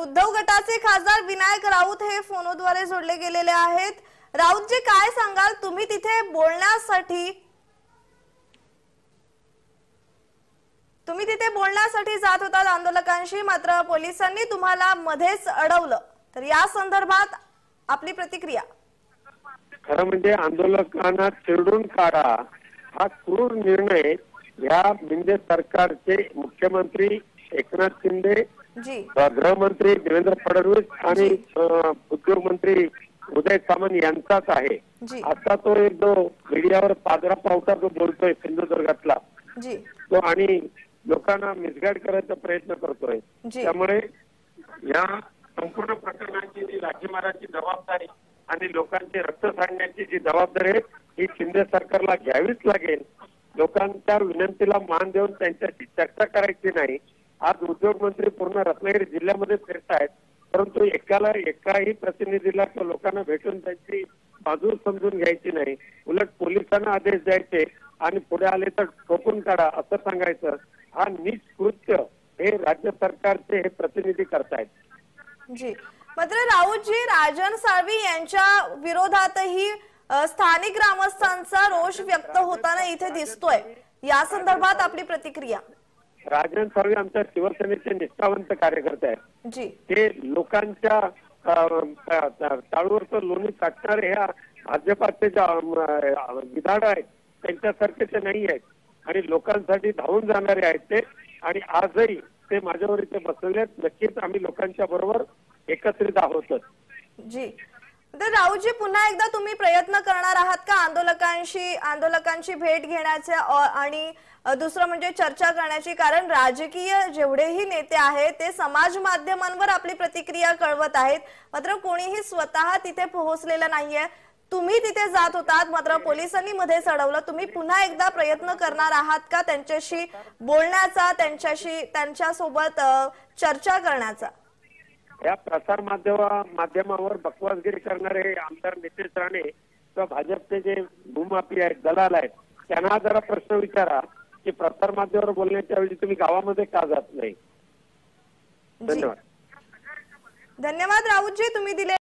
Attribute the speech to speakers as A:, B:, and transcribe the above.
A: उद्धव गटाचे खासदार विनायक राऊत हे फोनद्वारे जोडले गेलेले आहेत। राऊतजी, काय सांगाल? तुम्ही तिथे बोलण्यासाठी जात होतात आंदोलकांशी, मात्र पोलिसांनी तुम्हाला मध्येच अडवलं, तर या संदर्भात आपली प्रतिक्रिया?
B: खरं म्हणजे आंदोलकांना चिरडून काढा हा क्रूर निर्णय या शिंदे सरकारचे मुख्यमंत्री एकनाथ शिंदे, गृहमंत्री देवेंद्र फडणवीस आणि उद्योग मंत्री उदय सामंत यांचाच आहे। आता तो एक जो मीडियावर पादरा पावता जो बोलतोय सिंधुदुर्गातला तो आणि लोकांना मिसगाईड करायचा प्रयत्न करतोय, त्यामुळे या संपूर्ण प्रकरणाची जी राज्यमाराची जबाबदारी आणि लोकांचे रक्त सांडण्याची जी जबाबदारी आहे ही शिंदे सरकारला घ्यावीच लागेल। लोकांच्या विनंतीला मान देऊन त्यांच्याशी चर्चा करायची नाही। आज उद्योग मंत्री पूर्ण रत्नागिरी जिल्ह्यामध्ये फिरतायत, परंतु एकाही प्रतिनिधीला लोकांना भेटून त्यांची बाजू समजून घ्यायची नाही, उलट पोलिसांना आदेश द्यायचे आणि पुढे आले तर ठोकून काढा असं सांगायचं। हा नीच कृत्य हे राज्य सरकारचे हे प्रतिनिधी करतायत।
A: जी, मात्र राऊतजी, राजन साळवी यांच्या विरोधातही स्थानिक ग्रामस्थांचा रोष व्यक्त होताना इथे दिसतोय, या संदर्भात आपली प्रतिक्रिया?
B: राजन साळवी आमच्या शिवसेनेचे निष्ठावंत कार्यकर्ते आहेत। ते लोकांच्या टाळूवरचं लोणी टाकणारे ह्या भाजपाचे विधाड आहेत त्यांच्यासारखे ते नाही आहेत आणि लोकांसाठी धावून जाणारे आहेत ते, आणि आजही ते माझ्यावर इथे बसलेले आहेत। नक्कीच आम्ही लोकांच्या बरोबर एकत्रित आहोतच।
A: जी, तर राऊतजी, पुन्हा एकदा तुम्ही प्रयत्न करणार आहात का आंदोलकांची भेट घेण्याचा आणि दुसरं म्हणजे चर्चा करण्याची? कारण राजकीय जेवढेही नेते आहेत ते समाज माध्यमांवर आपली प्रतिक्रिया कळवत आहेत, मात्र कोणीही स्वतः तिथे पोहोचलेलं नाहीये। तुम्ही तिथे जात होतात, मात्र पोलिसांनी मध्येच अडवलं। तुम्ही पुन्हा एकदा प्रयत्न करणार आहात का त्यांच्याशी बोलण्याचा, त्यांच्यासोबत चर्चा करण्याचा?
B: या प्रसार माध्यमावर बकवासगिरी करणारे आमदार नितेश राणे किंवा भाजपचे जे भूमाफी आहेत, दलाल आहेत, त्यांना जरा प्रश्न विचारा की प्रसार माध्यमावर बोलण्याच्या ऐवजी तुम्ही गावामध्ये का जात नाही? धन्यवाद।
A: धन्यवाद राऊतजी, तुम्ही दिले